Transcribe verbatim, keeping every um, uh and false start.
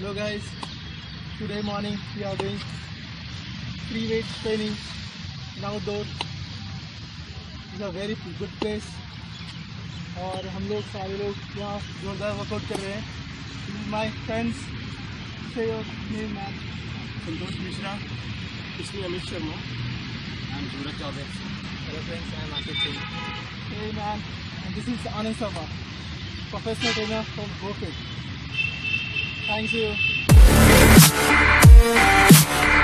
Hello guys, today morning we are doing free weight training in outdoor. It's a very good place और हम लोग सारे लोग यहाँ जोरदार वर्कआउट कर रहे हैं. This is my friends. Say your name, man. Santosh Mishra. This is Amit Sharma. I am Suraj Chaudhary. Hello friends, I am Ashish Singh. Hey man, and this is Anand Sharma, professional trainer from GoFit. Thank you.